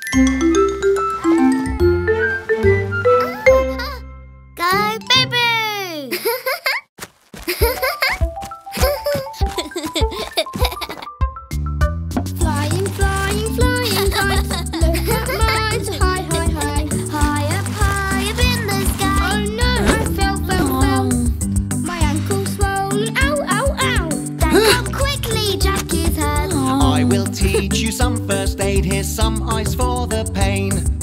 GoBooBoo! Flying, flying, flying kites. Look at mine, so high, high, high. High up in the sky. Oh no, I fell. My ankle's swollen. Ow, ow, ow. Then come quickly, Jack is hurt. I will teach you some first aid. Here's some ice for the pain.